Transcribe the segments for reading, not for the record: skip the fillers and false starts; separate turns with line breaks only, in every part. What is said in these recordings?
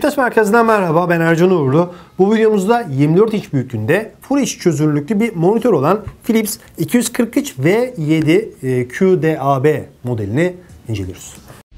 Test Merkezi'nden merhaba, ben Ercan Uğurlu. Bu videomuzda 24 inç büyüklüğünde Full HD çözünürlüklü bir monitör olan Philips 243V7 QDAB modelini inceliyoruz.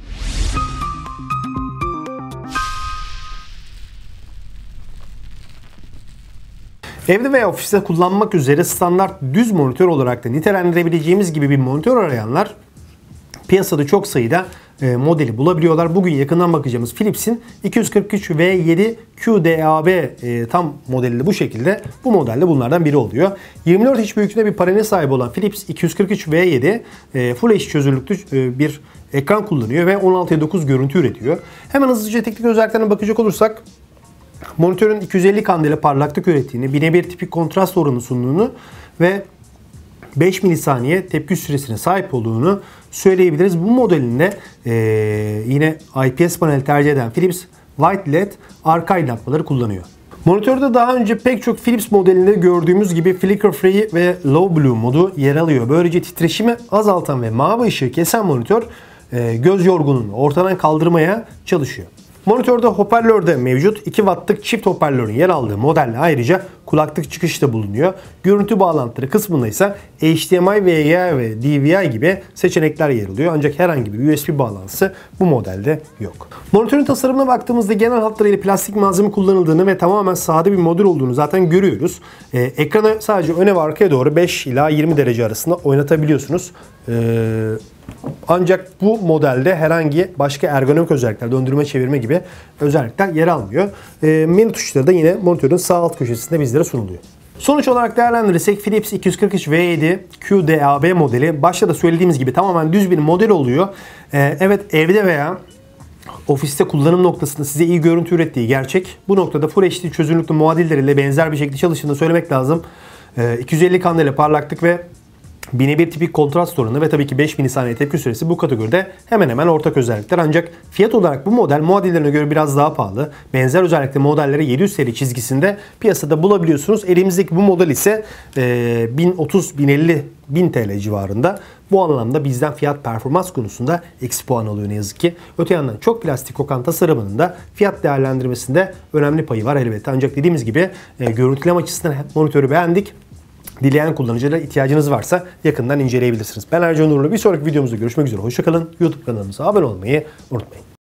Evde veya ofiste kullanmak üzere standart düz monitör olarak da nitelendirebileceğimiz gibi bir monitör arayanlar piyasada çok sayıda modeli bulabiliyorlar. Bugün yakından bakacağımız Philips'in 243V7 QDAB tam modeli de bu şekilde. Bu modelde bunlardan biri oluyor. 24 inç büyüklüğünde bir panele sahip olan Philips 243V7 Full HD çözünürlüklü bir ekran kullanıyor ve 16:9 görüntü üretiyor. Hemen hızlıca teknik özelliklerine bakacak olursak, monitörün 250 kandela parlaklık ürettiğini, 1000'e 1 tipik kontrast oranı sunduğunu ve 5 milisaniye tepki süresine sahip olduğunu söyleyebiliriz. Bu modelinde yine IPS panel tercih eden Philips White LED arka aydınlatmaları kullanıyor. Monitörde daha önce pek çok Philips modelinde gördüğümüz gibi Flicker Free ve Low Blue modu yer alıyor. Böylece titreşimi azaltan ve mavi ışığı kesen monitör göz yorgunluğunu ortadan kaldırmaya çalışıyor. Monitörde hoparlör de mevcut. 2 wattlık çift hoparlörün yer aldığı modelle ayrıca kulaklık çıkışı da bulunuyor. Görüntü bağlantıları kısmında ise HDMI, VGA ve DVI gibi seçenekler yer alıyor. Ancak herhangi bir USB bağlantısı bu modelde yok. Monitörün tasarımına baktığımızda genel hatlarıyla plastik malzeme kullanıldığını ve tamamen sade bir model olduğunu zaten görüyoruz. Ekranı sadece öne ve arkaya doğru 5 ila 20 derece arasında oynatabiliyorsunuz. Ancak bu modelde herhangi başka ergonomik özellikler, döndürme çevirme gibi özellikler yer almıyor. Menü tuşları da yine monitörün sağ alt köşesinde bizlere sunuluyor. Sonuç olarak değerlendirirsek Philips 243V7 QDAB modeli başta da söylediğimiz gibi tamamen düz bir model oluyor. Evet, evde veya ofiste kullanım noktasında size iyi görüntü ürettiği gerçek. Bu noktada Full HD çözünürlüklü muadilleriyle benzer bir şekilde çalıştığını söylemek lazım. 250 kandela parlaklık ve 1000'e 1 tipik kontrast oranı ve tabii ki 5 milisaniye tepki süresi bu kategoride hemen hemen ortak özellikler. Ancak fiyat olarak bu model muadillerine göre biraz daha pahalı. Benzer özellikle modelleri 700 TL çizgisinde piyasada bulabiliyorsunuz. Elimizdeki bu model ise 1030-1050 TL civarında. Bu anlamda bizden fiyat performans konusunda eksi puan alıyor ne yazık ki. Öte yandan çok plastik kokan tasarımının da fiyat değerlendirmesinde önemli payı var elbette. Ancak dediğimiz gibi görüntüleme açısından monitörü beğendik. Dileyen kullanıcılara ihtiyacınız varsa yakından inceleyebilirsiniz. Ben Ercan Uğurlu. Bir sonraki videomuzda görüşmek üzere. Hoşça kalın. YouTube kanalımıza abone olmayı unutmayın.